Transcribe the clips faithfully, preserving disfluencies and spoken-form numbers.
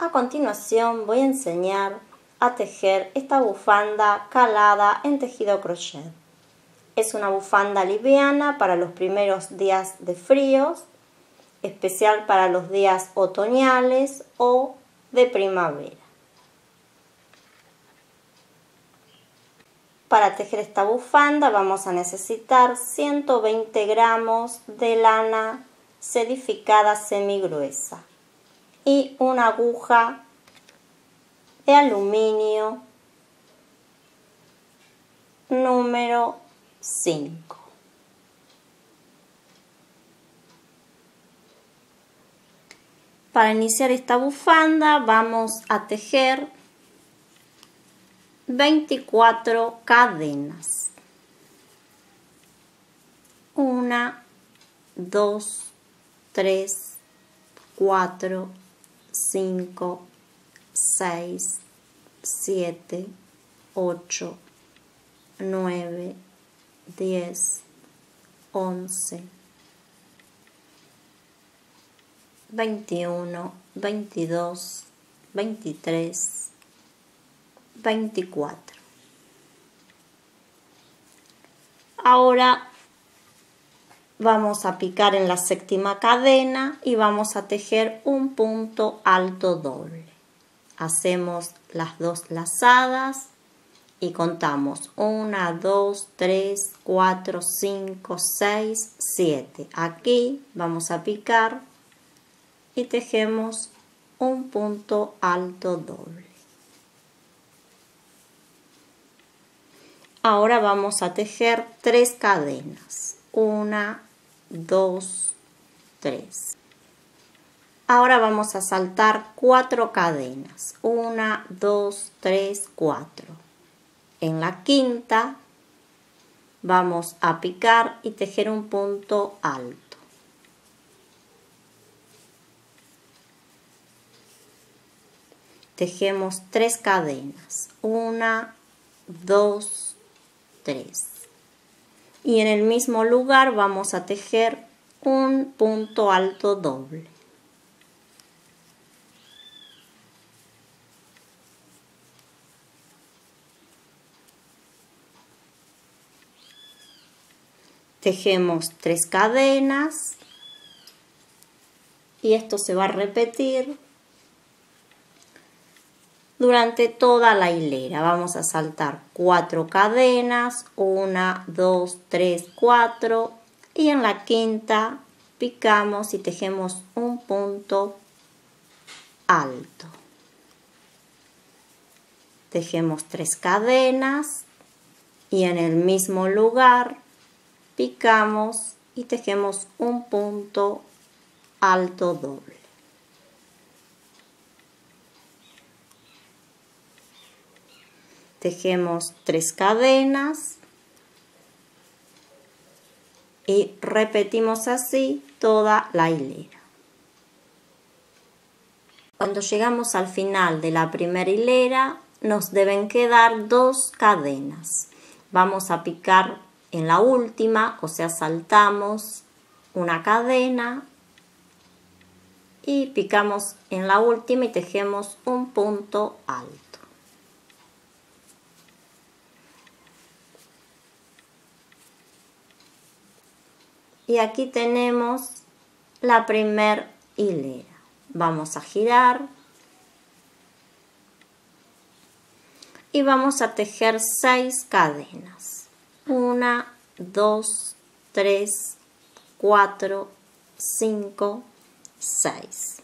A continuación voy a enseñar a tejer esta bufanda calada en tejido crochet. Es una bufanda liviana para los primeros días de fríos, especial para los días otoñales o de primavera. Para tejer esta bufanda vamos a necesitar ciento veinte gramos de lana sedificada semigruesa y una aguja de aluminio número cinco. Para iniciar esta bufanda vamos a tejer veinticuatro cadenas. Una, dos, tres, cuatro, cinco, seis, siete, ocho, nueve, diez, once, veintiuno, veintidós, veintitrés, veinticuatro. Ahora vamos a picar en la séptima cadena y vamos a tejer un punto alto doble. Hacemos las dos lazadas y contamos uno, dos, tres, cuatro, cinco, seis, siete. Aquí vamos a picar y tejemos un punto alto doble. Ahora vamos a tejer tres cadenas. Una, dos, tres. Ahora vamos a saltar cuatro cadenas. Una, dos, tres, cuatro. En la quinta vamos a picar y tejer un punto alto. Tejemos tres cadenas. Una, dos, tres. Y en el mismo lugar vamos a tejer un punto alto doble. Tejemos tres cadenas y esto se va a repetir durante toda la hilera. Vamos a saltar cuatro cadenas, una, dos, tres, cuatro, y en la quinta picamos y tejemos un punto alto. Tejemos tres cadenas y en el mismo lugar picamos y tejemos un punto alto doble. Tejemos tres cadenas y repetimos así toda la hilera. Cuando llegamos al final de la primera hilera nos deben quedar dos cadenas. Vamos a picar en la última, o sea, saltamos una cadena y picamos en la última y tejemos un punto alto. Y aquí tenemos la primera hilera. Vamos a girar y vamos a tejer seis cadenas. Una, dos, tres, cuatro, cinco, seis.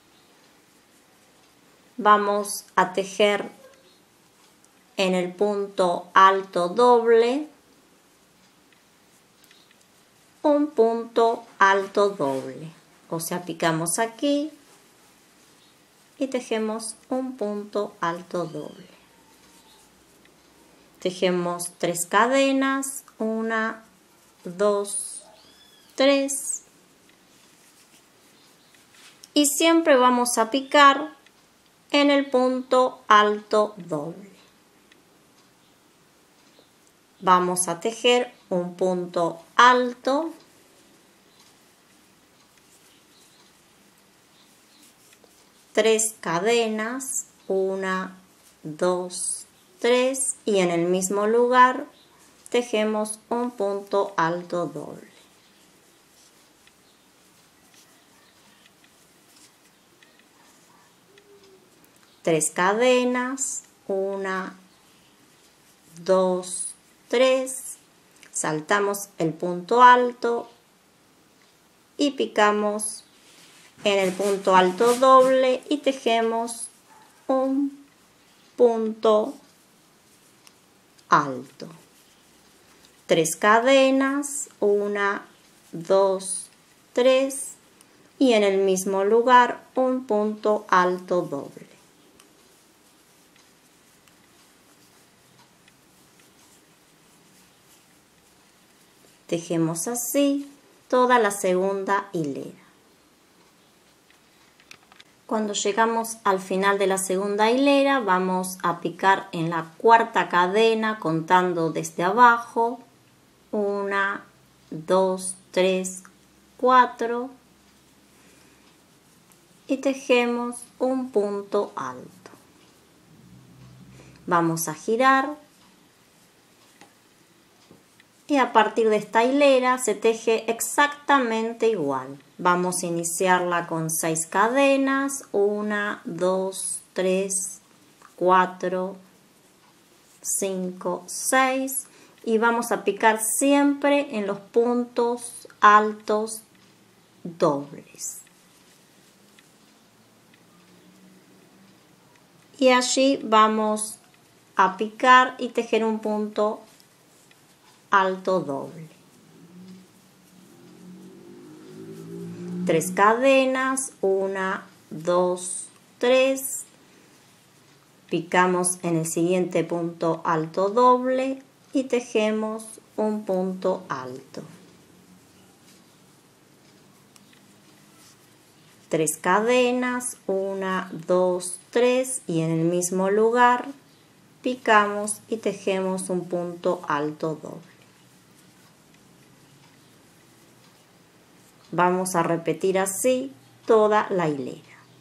Vamos a tejer en el punto alto doble un punto alto doble, o sea, picamos aquí y tejemos un punto alto doble. Tejemos tres cadenas, una, dos, tres, y siempre vamos a picar en el punto alto doble. Vamos a tejer un punto alto tres cadenas, una, dos, tres, y en el mismo lugar tejemos un punto alto doble. Tres cadenas, una, dos, tres, saltamos el punto alto y picamos en el punto alto doble y tejemos un punto alto. Tres cadenas, una, dos, tres, y en el mismo lugar un punto alto doble. Tejemos así toda la segunda hilera. Cuando llegamos al final de la segunda hilera, vamos a picar en la cuarta cadena contando desde abajo. Una, dos, tres, cuatro. Y tejemos un punto alto. Vamos a girar. Y a partir de esta hilera se teje exactamente igual. Vamos a iniciarla con seis cadenas. una, dos, tres, cuatro, cinco, seis. Y vamos a picar siempre en los puntos altos dobles. Y allí vamos a picar y tejer un punto alto doble. Tres cadenas, una, dos, tres. Picamos en el siguiente punto alto doble y tejemos un punto alto. Tres cadenas, una, dos, tres, y en el mismo lugar picamos y tejemos un punto alto doble. Vamos a repetir así toda la hilera.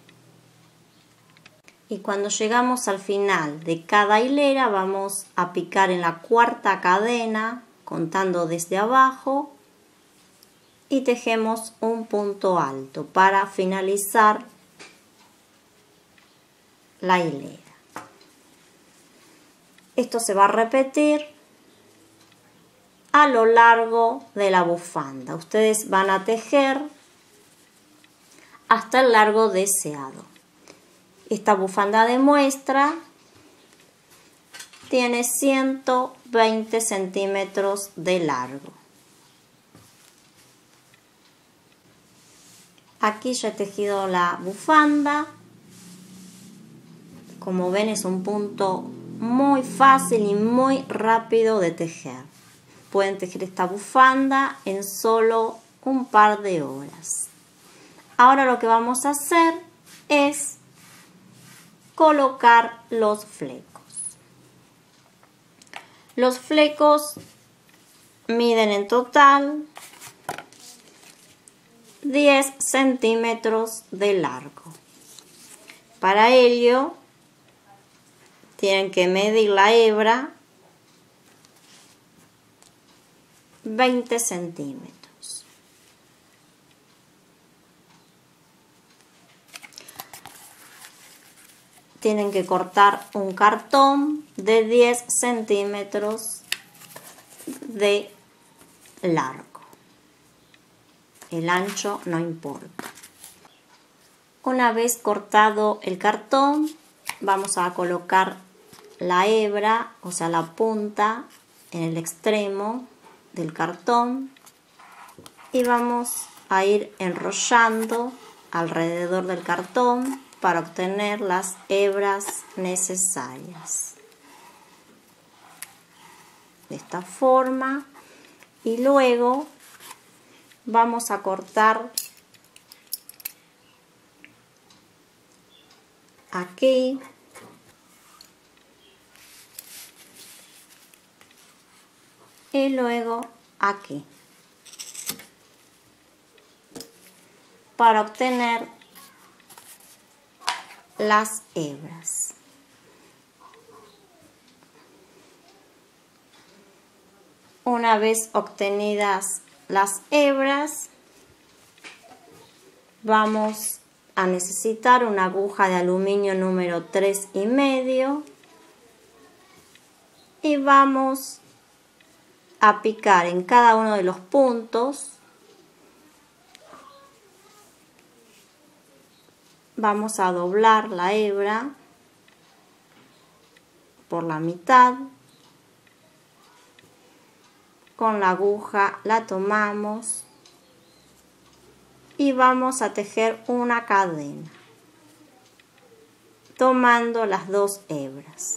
Y cuando llegamos al final de cada hilera vamos a picar en la cuarta cadena contando desde abajo y tejemos un punto alto para finalizar la hilera. Esto se va a repetir a lo largo de la bufanda. Ustedes van a tejer hasta el largo deseado. Esta bufanda de muestra tiene ciento veinte centímetros de largo. Aquí ya he tejido la bufanda. Como ven, es un punto muy fácil y muy rápido de tejer. Pueden tejer esta bufanda en solo un par de horas. Ahora lo que vamos a hacer es colocar los flecos. Los flecos miden en total diez centímetros de largo. Para ello tienen que medir la hebra veinte centímetros. Tienen que cortar un cartón de diez centímetros de largo. El ancho no importa. Una vez cortado el cartón, vamos a colocar la hebra, o sea la punta, en el extremo del cartón y vamos a ir enrollando alrededor del cartón para obtener las hebras necesarias. De esta forma, y luego vamos a cortar aquí y luego aquí para obtener las hebras. Una vez obtenidas las hebras, vamos a necesitar una aguja de aluminio número tres y medio y vamos a picar en cada uno de los puntos. Vamos a doblar la hebra por la mitad. Con la aguja la tomamos y vamos a tejer una cadena tomando las dos hebras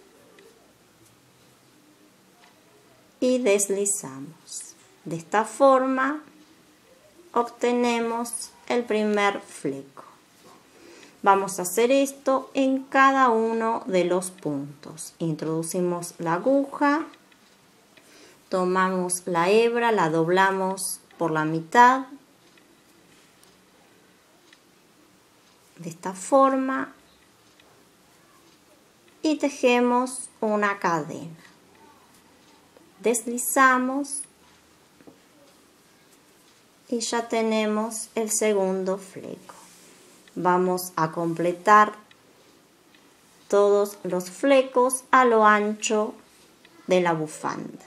y deslizamos. De esta forma obtenemos el primer fleco. Vamos a hacer esto en cada uno de los puntos. Introducimos la aguja, tomamos la hebra, la doblamos por la mitad, de esta forma, y tejemos una cadena. Deslizamos y ya tenemos el segundo fleco. Vamos a completar todos los flecos a lo ancho de la bufanda.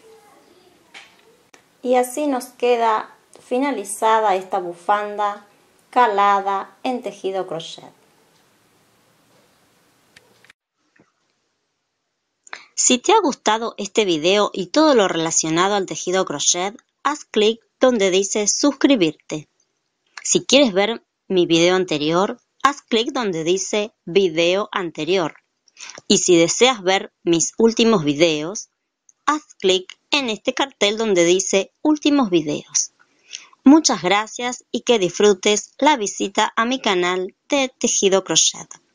Y así nos queda finalizada esta bufanda calada en tejido crochet. Si te ha gustado este video y todo lo relacionado al tejido crochet, haz clic donde dice suscribirte. Si quieres ver mi video anterior, haz clic donde dice video anterior. Y si deseas ver mis últimos videos, haz clic en este cartel donde dice últimos videos. Muchas gracias y que disfrutes la visita a mi canal de tejido crochet.